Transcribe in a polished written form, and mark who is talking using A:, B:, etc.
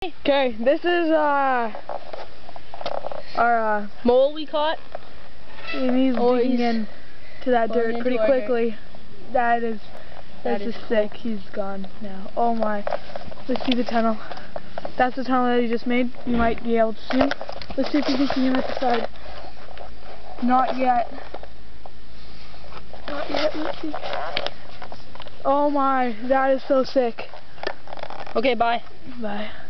A: Okay, this is our
B: mole we caught.
A: And he's digging in to that dirt pretty quickly. That is just sick. He's gone now. Oh my. Let's see the tunnel. That's the tunnel that he just made. You might be able to see him. Let's see if you can see him at the side. Not yet. Not yet. Let's see. Oh my. That is so sick.
B: Okay, bye.
A: Bye.